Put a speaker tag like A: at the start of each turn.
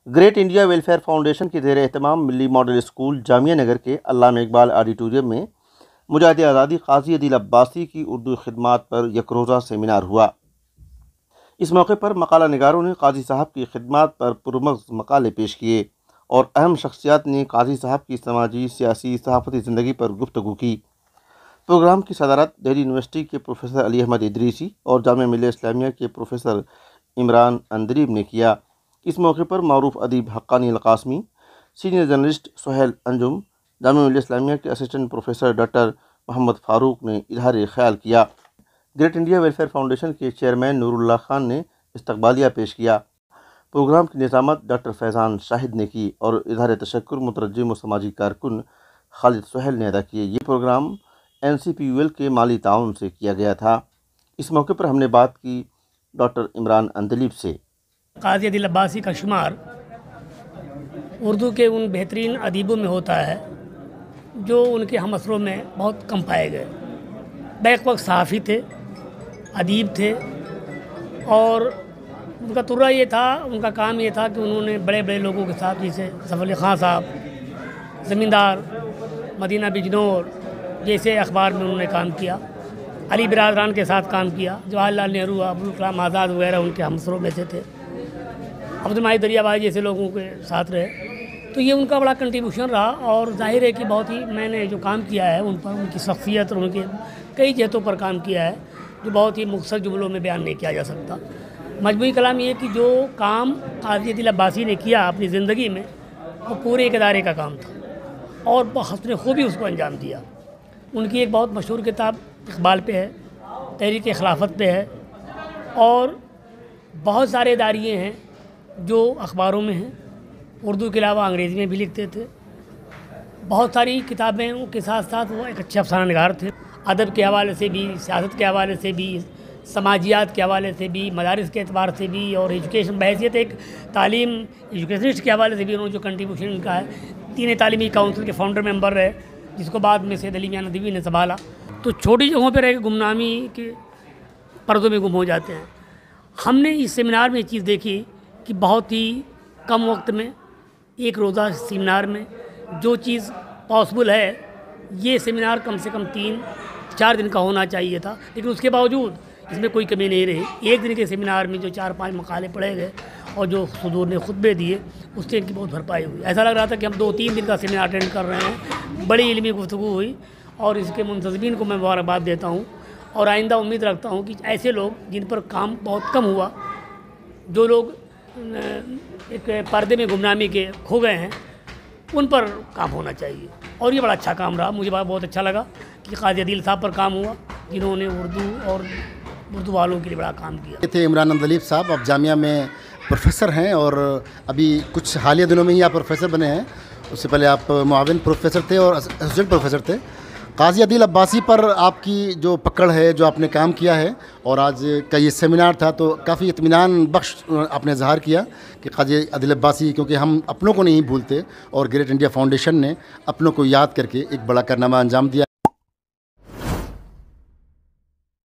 A: Great India welfare foundation के ज़ेर एहतमाम मिली मॉडल स्कूल जामिया नगर के अल्लामा इकबाल ऑडिटोरियम में मुजाहिद आज़ादी काजी अदील अब्बासी की उर्दू खिदमात पर एक रोज़ा सेमिनार हुआ। इस मौके पर मकाला निगारों ने काजी साहब की खिदमात पर पुरमग़ज़ मकाले पेश किए और अहम शख्सियात ने काजी साहब की समाजी, सियासी, सहाफ़ती ज़िंदगी पर गुफ्तगू की। प्रोग्राम की सदारत दिल्ली यूनिवर्सिटी के प्रोफेसर अली अहमद इदरीसी और जामिया मिल्लिया इस्लामिया के प्रोफेसर इमरान अंदलीब ने किया। इस मौके पर मारूफ अदीब हक्कानी अलकासमी, सीनियर जर्नलिस्ट सुहेल अंजुम, जामिया मिल्लिया इस्लामिया के assistant professor doctor Mohammad Farooq ने इजहार ख्याल किया। ग्रेट इंडिया वेलफेयर फाउंडेशन के चेयरमैन नूरुल्लाह खान ने इस्तकबालिया पेश किया। प्रोग्राम की निज़ामत डॉक्टर फैज़ान शाहिद ने की और इजहार तशक्कुर मुतरज्जिम व समाजी कारकुन खालिद सुहेल ने अदा किए। ये प्रोग्राम NCPUL के माली ताउन से किया गया था। इस मौके पर हमने बात की डॉक्टर इमरान अंदलीब से।
B: काजी अदील अब्बासी का शुमार उर्दू के उन बेहतरीन अदीबों में होता है जो उनके हमअसरों में बहुत कम पाए गए। बैक वक्त सहाफ़ी थे, अदीब थे और उनका तुर्रा ये था, उनका काम ये था कि उन्होंने बड़े बड़े लोगों के साथ, जैसे सैफ अली खां साहब, ज़मींदार, मदीना बिजनौर जैसे अखबार में उन्होंने काम किया, अली बिरादरान के साथ काम किया, जवाहरलाल नेहरू, अब्दुल कलाम आज़ाद वगैरह उनके हमअसरों में से थे, अब्दुल माजिद दरियाबाई जैसे लोगों के साथ रहे। तो ये उनका बड़ा कंट्रीब्यूशन रहा और जाहिर है कि बहुत ही मैंने जो काम किया है उन पर, उनकी शख्सियत और उनके कई जहतों पर काम किया है जो बहुत ही मुख्तसर जुमलों में बयान नहीं किया जा सकता। मजमूई कलाम ये कि जो काम काजी अदील अब्बासी ने किया अपनी ज़िंदगी में वो पूरे एक इदारे का काम था और हस्न खूबी उसको अंजाम दिया। उनकी एक बहुत मशहूर किताब इकबाल पे है, तहरीक खिलाफत पे है और बहुत सारे इदारिये हैं जो अखबारों में हैं, उर्दू के अलावा अंग्रेज़ी में भी लिखते थे। बहुत सारी किताबें के साथ साथ वो एक अच्छे अफसाना निगार थे। अदब के हवाले से भी, सियासत के हवाले से भी, समाजियात के हवाले से भी, मदारिस के एतबार से भी और एजुकेशन बहैसियत एक तालीम एजुकेशनिस्ट के हवाले से भी उन्होंने जो कंट्रीब्यूशन उनका है। 3 तालीमी काउंसिल के फाउंडर मेंबर रहे जिसको बाद में सैयद अली मियां नदवी ने संभाला। तो छोटी जगहों पर रह गुमनामी के पर्दों में गुम हो जाते हैं। हमने इस सेमिनार में ये चीज़ देखी कि बहुत ही कम वक्त में एक रोज़ा सेमिनार में जो चीज़ पॉसिबल है, ये सेमिनार कम से कम 3-4 दिन का होना चाहिए था, लेकिन उसके बावजूद इसमें कोई कमी नहीं रही। एक दिन के सेमिनार में जो 4-5 मकाले पढ़े गए और जो हुजूर ने खुतबे दिए उससे इनकी बहुत भरपाई हुई। ऐसा लग रहा था कि हम 2-3 दिन का सेमिनार अटेंड कर रहे हैं। बड़ी इल्मी गुफ्तगू हुई और इसके मुंतज़मीन को मैं मुबारकबाद देता हूँ और आइंदा उम्मीद रखता हूँ कि ऐसे लोग जिन पर काम बहुत कम हुआ, जो लोग एक पर्दे में गुमनामी के खो गए हैं, उन पर काम होना चाहिए और ये बड़ा अच्छा काम रहा। मुझे बहुत अच्छा लगा कि काजी अदील साहब पर काम हुआ जिन्होंने उर्दू और उर्दू वालों के लिए बड़ा काम किया।
C: ये थे इमरान अंदलीब साहब, अब जामिया में प्रोफेसर हैं और अभी कुछ हालिया दिनों में ही आप प्रोफेसर बने हैं। उससे पहले आप मुआविन प्रोफेसर थे और असिस्टेंट प्रोफेसर थे। काजी अदील अब्बासी पर आपकी जो पकड़ है, जो आपने काम किया है और आज का ये सेमिनार था तो काफ़ी इत्मीनान बख्श आपने इजहार किया कि काजी अदील अब्बासी, क्योंकि हम अपनों को नहीं भूलते और ग्रेट इंडिया फाउंडेशन ने अपनों को याद करके एक बड़ा कारनामा अंजाम दिया।